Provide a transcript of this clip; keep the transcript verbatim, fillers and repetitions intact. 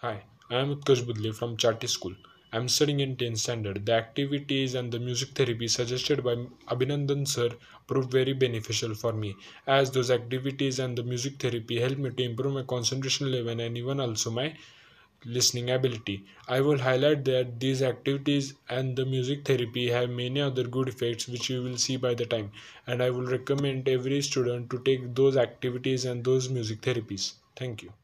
Hi, I am Utkarsh Budle from Charti School. I am studying in tenth standard. The activities and the music therapy suggested by Abhinandan sir proved very beneficial for me, as those activities and the music therapy helped me to improve my concentration level and even also my listening ability. I will highlight that these activities and the music therapy have many other good effects which you will see by the time, and I will recommend every student to take those activities and those music therapies. Thank you.